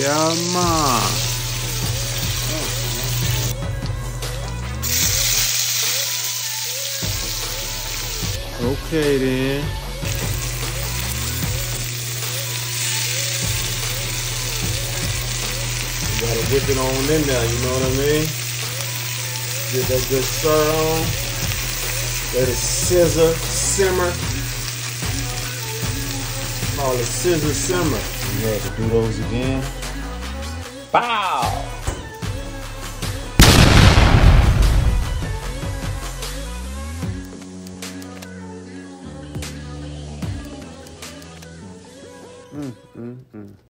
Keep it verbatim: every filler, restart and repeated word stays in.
Yeah, ma. Okay then. You gotta whip it on in there, you know what I mean? Get that good stir on. Let it scissor, simmer. Call it scissor simmer. You had to do those again. Bow! Mm, mm, mm.